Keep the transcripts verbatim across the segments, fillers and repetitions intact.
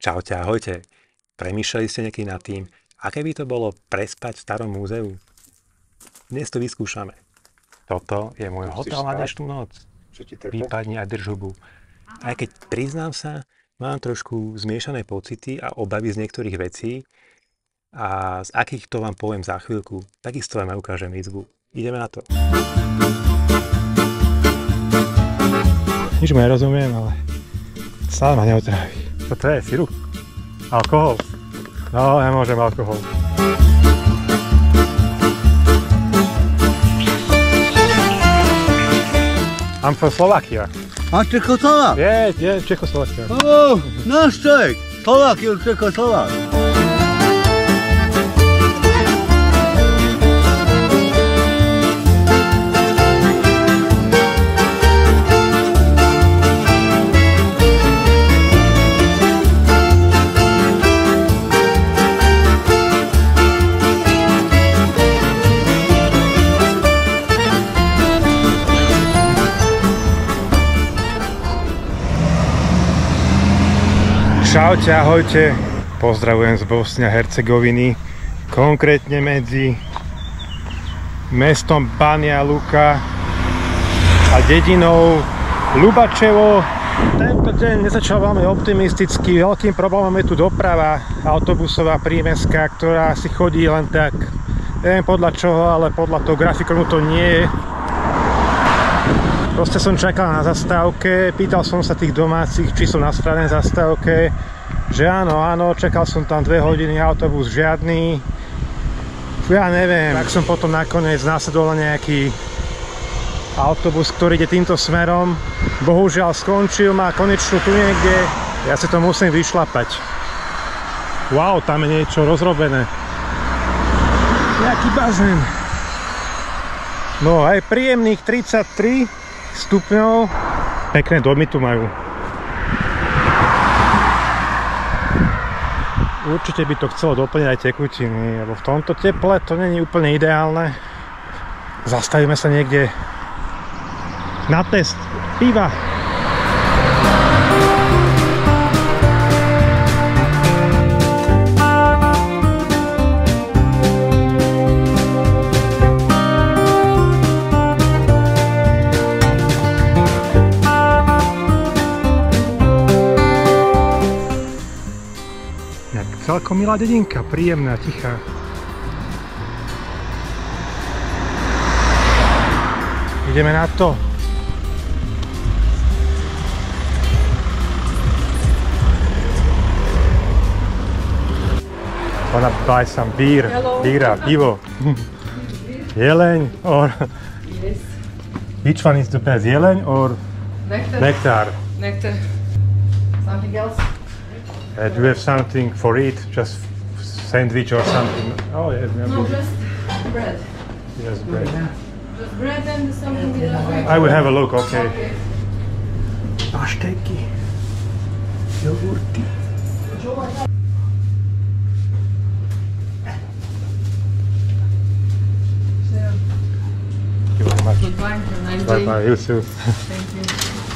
Čaute, ahojte. Premýšľali ste niekedy nad tým, aké by to bolo prespať v starom múzeu? Dnes to vyskúšame. Toto je môj hotel na dnešnú noc. Prípadne aj držhubu. Aj keď priznám sa, mám trošku zmiešané pocity a obavy z niektorých vecí a z akých to vám poviem za chvíľku. Takisto vám aj ukážem izbu. Ideme na to. Nič mu nerozumiem, ale stále ma neotrávi. Čo to je? Sirup? Alkohol? No, nemôžem alkohol. I'm from Slovakia. A Czechoslovak? Yeah, yeah, Czechoslovakia. Oh, náš Čech. Slovak je Čechoslovak. Čaute, ahojte, pozdravujem z Bosny a Hercegoviny, konkrétne medzi mestom Banja Luka a dedinou Lubačevo. Tento deň nezačal veľmi optimisticky, veľkým problémom je tu doprava autobusová prímestská, ktorá si chodí len tak, neviem podľa čoho, ale podľa toho grafikonu to nie je. Proste som čakal na zastávke, pýtal som sa tých domácich, či som na správnej zastávke, že áno, áno, čakal som tam dve hodiny, autobus žiadny. Ja neviem, tak som potom nakoniec následoval nejaký autobus, ktorý ide týmto smerom. Bohužiaľ skončil, má konečnú tu niekde, ja si to musím vyšlapať. Wow, tam je niečo rozrobené. Nejaký bazén. No aj príjemných tridsaťtri stupňov. Pekné domy tu majú. Určite by to chcelo doplniť aj tekutiny, lebo v tomto teple to nie je úplne ideálne. Zastavíme sa niekde na test piva. Celkom milá dedinka, príjemná, tichá. Ideme na to. Wanna buy some beer, bíra, pivo. Jeleň or... Yes. Which one is the best, jeleň or Nectar. nectar? Nectar. Something else? Uh, do you have something for it? Just sandwich or something? Oh, yes, maybe. No, just bread. Yes, bread. Just bread and something else. I will have a look, okay. Okay. Pašteky, jogurty. Thank you very much. Goodbye, have a nice Bye day. bye, you too. Thank you.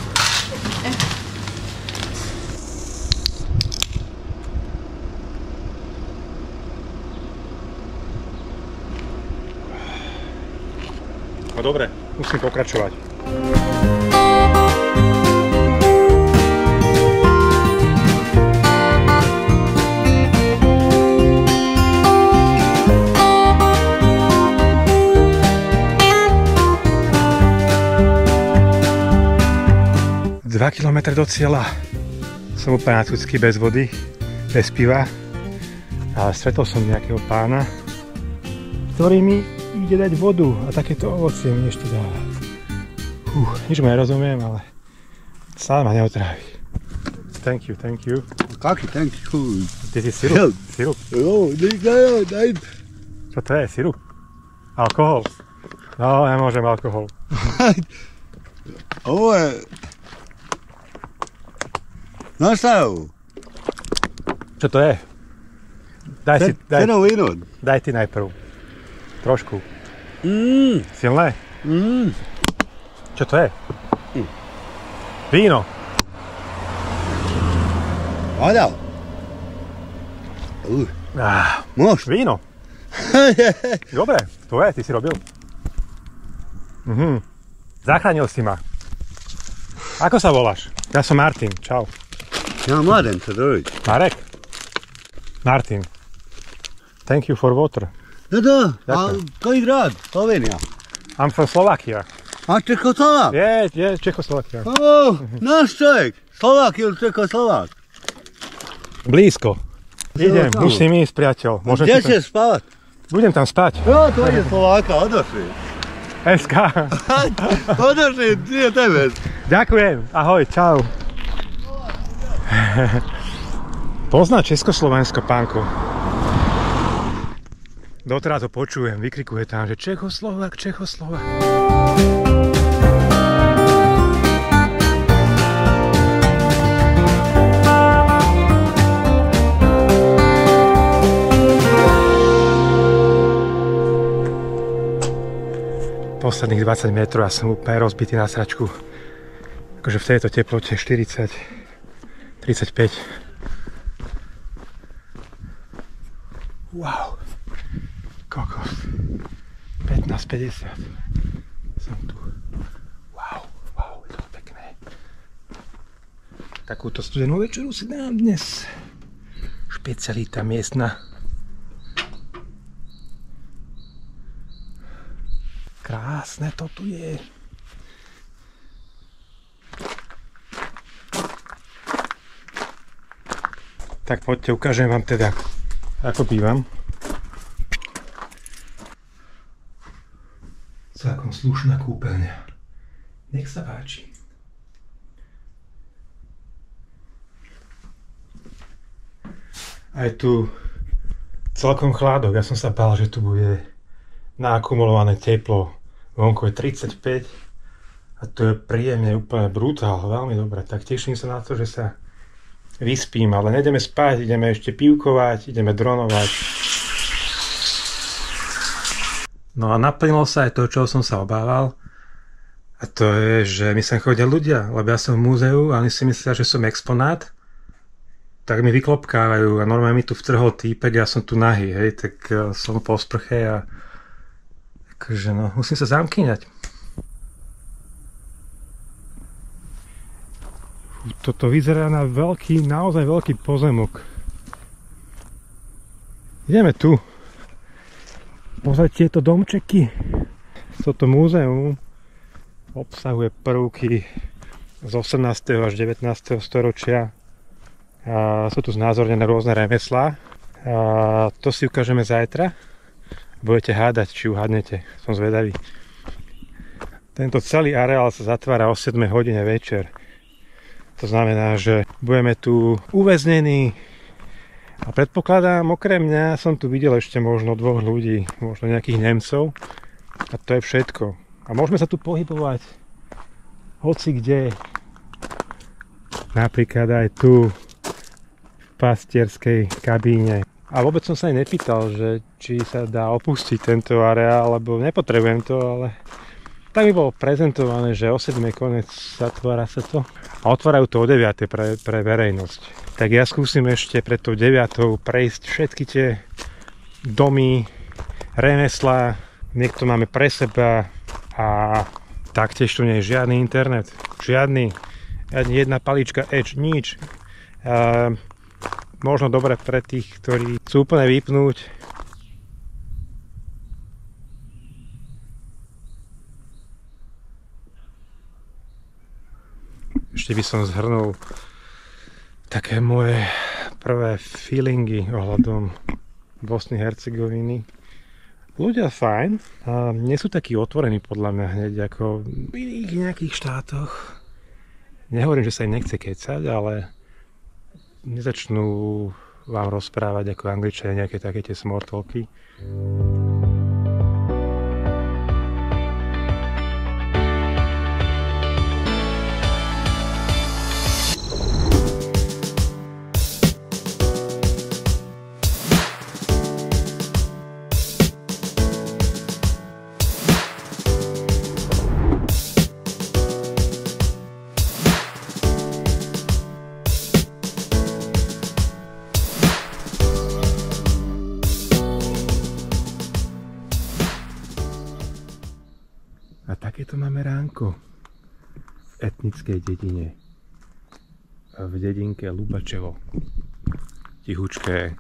No dobre, musím pokračovať. Dva kilometre do cieľa. Som úplne natucký, bez vody, bez piva. Ale stretol som nejakého pána, ktorý mi ide dať vodu a takéto ovocie mi ešte dáva. Uh, nič mu nerozumiem, ale stále ma neotrávi. Thank you, thank you. Kaký, thank you. This is sirup. Sirup. Jo, daj, daj. Čo to je? Sirup? Alkohol? No, nemôžem alkohol. Ovo je... Nastav. Čo to je? Daj si, daj, Ceno víno. daj ty najprv. Trošku. Mm. Silné? Mm. Čo to je? Víno. Voda. Uj. Ah, Môž? víno. Dobre, tvoje, ty si robil. Mhm. Zachránil si ma. Ako sa voláš? Ja som Martin, čau. Ja Mladen, co drojiť. Marek? Martin. Thank you for water. No to, a Ďakujem. koji grad? Slovenija. I'm from Slovakia. A Čekoslovák? Je, je, Čekoslovakia. O, náš človek. Slovák ili Čekoslovák? Blízko. Idem, tam. musím ísť, priateľ. Môžem Kde ti tam... chceš spávať? Budem tam spať. Jo, to je Slováka, odošli. es ká. Odošli, je tebe. Ďakujem, ahoj, čau. Pozná Československo, pánko. Doteraz to počujem, vykrikuje tam, že Čechoslovák, Čechoslovák. Posledných dvadsať metrov a som úplne rozbitý na sračku. Akože v tejto teplote štyridsať, tridsaťpäť. Wow. Kokos. pätnásť päťdesiat. Som tu. Wow, wow, je to pekné. Takúto studenú večeru si dám dnes. Špecialita miestna. Krásne to tu je. Tak poďte, ukážem vám teda, ako bývam. Celkom slušná kúpeľňa. Nech sa páči. Aj tu celkom chládok. Ja som sa bál, že tu bude naakumulované teplo. Vonku je tridsaťpäť a to je príjemne úplne brutál, veľmi dobre. Tak teším sa na to, že sa vyspím, ale nejdeme spať, ideme ešte pivkovať, ideme dronovať. No a naplnilo sa aj to, čo som sa obával. A to je, že mi sem chodia ľudia, lebo ja som v múzeu a oni si myslia, že som exponát. Tak mi vyklopkávajú a normálne mi tu vtrhol týpek, ja som tu nahý, hej, tak uh, som po sprche a takže no, musím sa zamkýňať. Toto vyzerá na veľký, naozaj veľký pozemok. Ideme tu. Pozrieť tieto domčeky. Toto múzeum obsahuje prvky z osemnásteho až devätnásteho storočia. A sú tu znázornené rôzne remeslá. A to si ukážeme zajtra. Budete hádať, či uhádnete. Som zvedavý. Tento celý areál sa zatvára o siedmej hodine večer. To znamená, že budeme tu uväznení. A predpokladám, okrem mňa som tu videl ešte možno dvoch ľudí, možno nejakých Nemcov. A to je všetko. A môžeme sa tu pohybovať hoci kde. Napríklad aj tu v pastierskej kabíne. A vôbec som sa aj nepýtal, že či sa dá opustiť tento areál, lebo nepotrebujem to, ale tak mi bolo prezentované, že o siedmej koniec zatvára sa to. A otvárajú to o deviatej pre, pre verejnosť. Tak ja skúsim ešte pred tou deviatou prejsť všetky tie domy, remeslá. Niekto máme pre seba a taktiež tu nie je žiadny internet. Žiadny. Ani jedna palička Edge, nič. A možno dobre pre tých, ktorí chcú úplne vypnúť. Ešte by som zhrnul také moje prvé feelingy ohľadom Bosny Hercegoviny. Ľudia fajn, a nie sú takí otvorení podľa mňa hneď ako v iných nejakých štátoch. Nehovorím, že sa im nechce kecať, ale nezačnú vám rozprávať ako Angličania nejaké také tie small talky. Takéto máme ránko v etnickej dedine. V dedinke Lubačevo. Tichučké.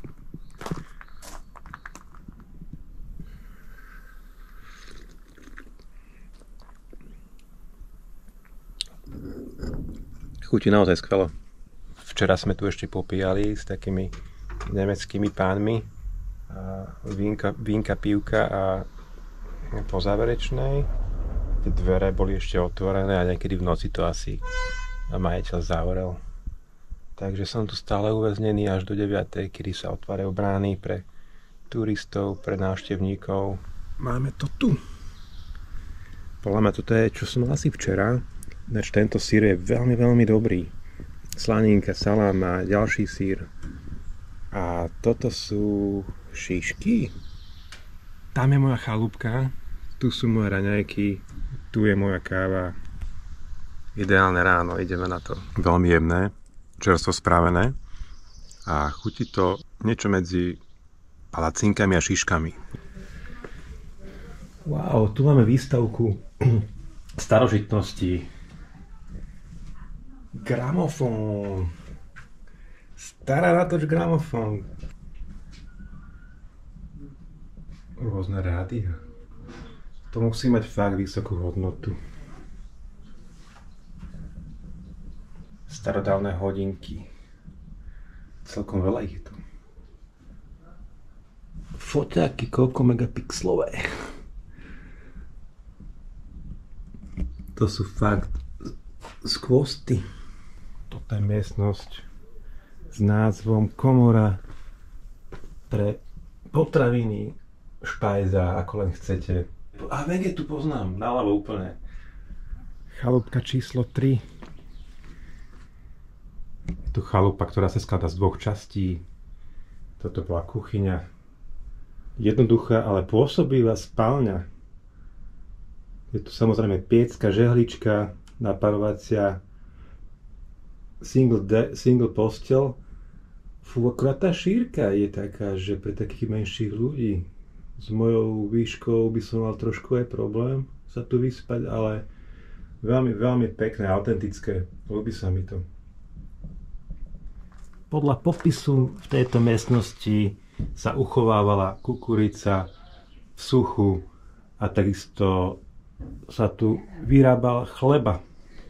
Chutí naozaj skvelo. Včera sme tu ešte popíjali s takými nemeckými pánmi. Vínka, vínka, pívka a po záverečnej tie dvere boli ešte otvorené a niekedy v noci to asi majiteľ zavrel. Takže som tu stále uväznený až do deviatej, kedy sa otvárajú brány pre turistov, pre návštevníkov. Máme to tu. Podľa mňa toto je, čo som mal asi včera. Ináč tento sír je veľmi, veľmi dobrý. Slaninka, salám a ďalší sír. A toto sú šišky. Tam je moja chalúbka, tu sú moje raňajky, tu je moja káva. Ideálne ráno, ideme na to. Veľmi jemné, čerstvo spravené a chutí to niečo medzi palacinkami a šiškami. Wow, tu máme výstavku starožitností. Gramofón. Stará natoč gramofón. Rôzne rádia. To musí mať fakt vysokú hodnotu. Starodávne hodinky. Celkom veľa ich je tu. Foťáky, koľko megapixlové. To sú fakt skvosty. Toto je miestnosť s názvom Komora pre potraviny, špajza, ako len chcete. A vege tu poznám, naľavo úplne. Chalúbka číslo tri. Je tu chalúbka, ktorá sa skladá z dvoch častí. Toto bola kuchyňa. Jednoduchá, ale pôsobivá spálňa. Je tu samozrejme piecka, žehlička, naparovacia, single, de- single postel. Fú, akurát tá šírka je taká, že pre takých menších ľudí s mojou výškou by som mal trošku aj problém sa tu vyspať, ale veľmi, veľmi pekné, autentické. Ľúbi sa mi to. Podľa popisu v tejto miestnosti sa uchovávala kukurica v suchu a takisto sa tu vyrábal chleba.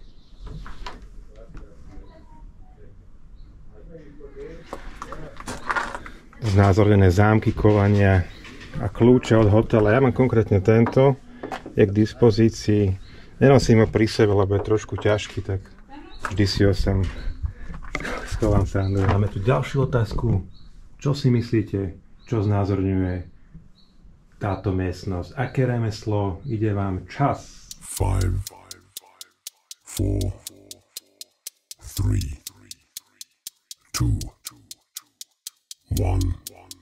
Znázornené zámky, kovania a kľúče od hotela. Ja mám konkrétne tento, je k dispozícii. Nenosím ho pri sebe, lebo je trošku ťažký, tak vždy si ho sem schovám sa. Máme tu ďalšiu otázku. Čo si myslíte, čo znázorňuje táto miestnosť? Aké remeslo? Ide vám čas? Five, four, three, two, one.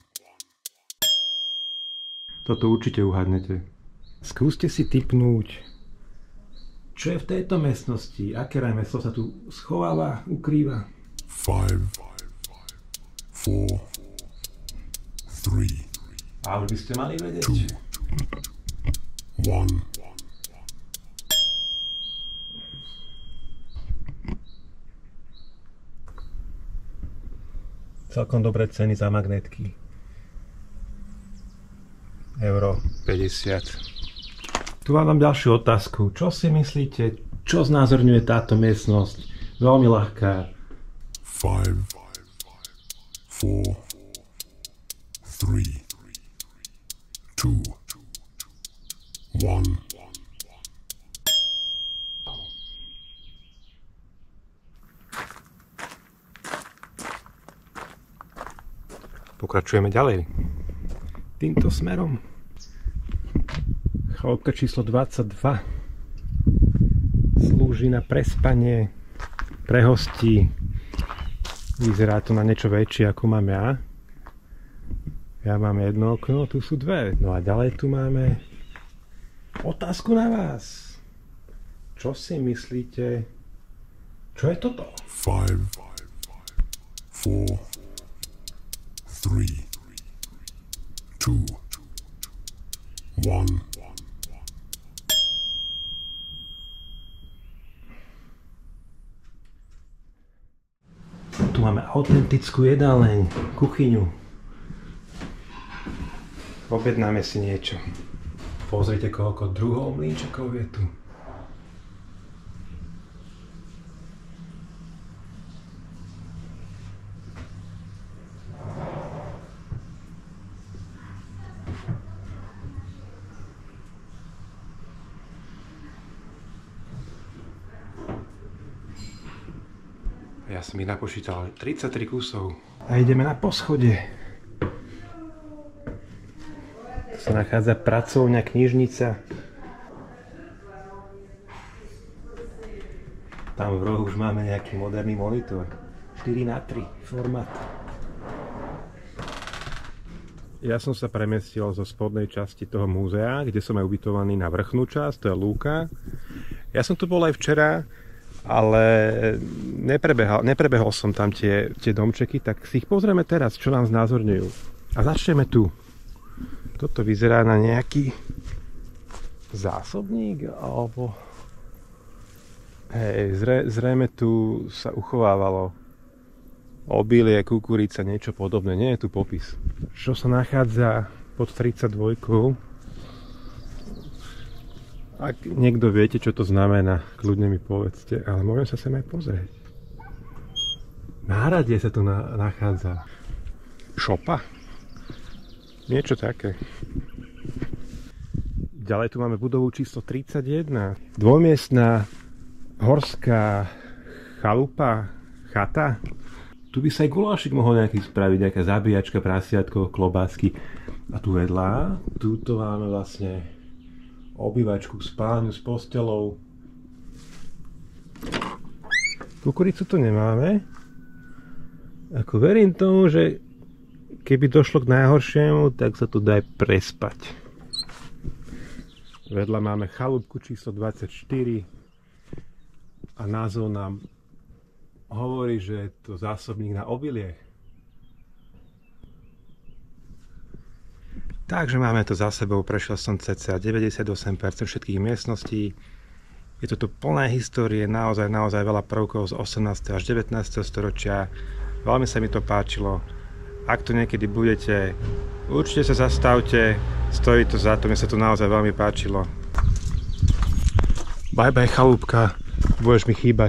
Toto určite uhádnete. Skúste si tipnúť, čo je v tejto miestnosti, aké remeslo sa tu schováva, ukrýva. Five, four, three, A už by ste mali vedieť. two, one. Celkom dobré ceny za magnetky. Euro päťdesiat. Tu vám dám ďalšiu otázku. Čo si myslíte, čo znázorňuje táto miestnosť? Veľmi ľahká. Five, four, three, two, one. Pokračujeme ďalej. Týmto smerom. Chalúbka číslo dvadsaťdva. Slúži na prespanie, pre hostí. Vyzerá to na niečo väčšie, ako mám ja. Ja mám jedno okno, tu sú dve. No a ďalej tu máme otázku na vás. Čo si myslíte? Čo je toto? Five, four, three, two, one. máme autentickú jedáleň, kuchyňu. Objednáme si niečo. Pozrite, koľko druhov mlínčekov je tu. Ja som ich napočítal tridsaťtri kusov. A ideme na poschodie. Tu sa nachádza pracovňa, knižnica. Tam v rohu už máme nejaký moderný monitor. štyri na tri formát. Ja som sa premestil zo spodnej časti toho múzea, kde som aj ubytovaný, na vrchnú časť, to je lúka. Ja som tu bol aj včera, ale neprebehol, neprebehol som tam tie, tie domčeky, tak si ich pozrieme teraz, čo nám znázorňujú. A začneme tu. Toto vyzerá na nejaký zásobník, alebo... Hej, zre, zrejme tu sa uchovávalo obilie, kukurica, niečo podobné. Nie je tu popis. Čo sa nachádza pod tridsaťdvojkou? Ak niekto viete, čo to znamená, kľudne mi povedzte, ale môžem sa sem aj pozrieť. Náradie sa tu na, nachádza šopa. Niečo také. Ďalej tu máme budovu číslo tridsaťjeden. Dvojmiestna horská chalupa, chata. Tu by sa aj gulášik mohol nejaký spraviť, nejaká zabíjačka, prasiatko, klobásky. A tu vedľa, túto máme vlastne obývačku, spálňu s postelou. Kukuricu tu nemáme. Ako verím tomu, že keby došlo k najhoršiemu, tak sa tu dá aj prespať. Vedľa máme chalúbku číslo dvadsaťštyri a názov nám hovorí, že je to zásobník na obilie. Takže máme to za sebou, prešiel som cca deväťdesiatosem percent všetkých miestností. Je to tu plné histórie, naozaj, naozaj veľa prvkov z osemnásteho až devätnásteho storočia. Veľmi sa mi to páčilo. Ak tu niekedy budete, určite sa zastavte, stojí to za to, mne sa to naozaj veľmi páčilo. Bye bye chalúbka, budeš mi chýbať.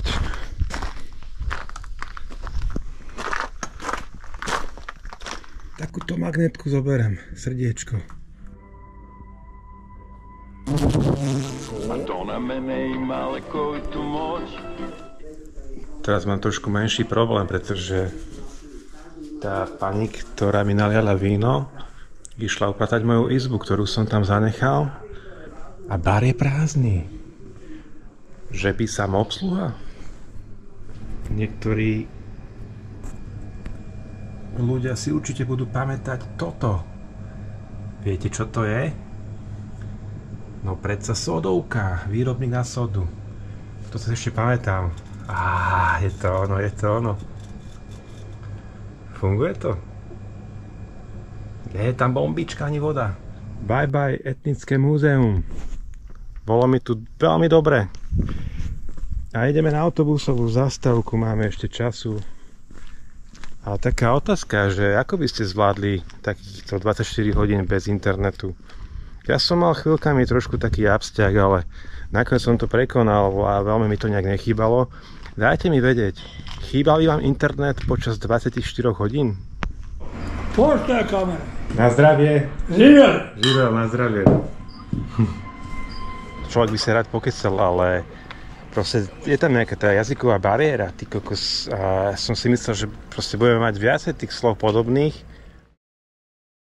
Takúto magnetku zoberiem, srdiečko. Teraz mám trošku menší problém, pretože tá pani, ktorá mi naliala víno, išla upratať moju izbu, ktorú som tam zanechal, a bar je prázdny. Že by samoobsluha? Niektorí ľudia si určite budú pamätať toto. Viete, čo to je? No predsa sodovka, výrobník na sodu. To sa ešte pamätám. Á, je to ono, je to ono. Funguje to? Nie je tam bombička ani voda. Bye bye etnické múzeum. Bolo mi tu veľmi dobre. A ideme na autobusovú zastávku, máme ešte času. A taká otázka, že ako by ste zvládli takýchto dvadsaťštyri hodín bez internetu? Ja som mal chvíľkami trošku taký absťah, ale nakoniec som to prekonal a veľmi mi to nejak nechýbalo. Dajte mi vedieť, chýbal vám internet počas dvadsaťštyri hodín? Pošta kamera. Na zdravie. Živel. Živel, na zdravie. Človek by sa rád pokecal, ale proste je tam nejaká tá jazyková bariéra, ty kokos, a som si myslel, že proste budeme mať viacej tých slov podobných,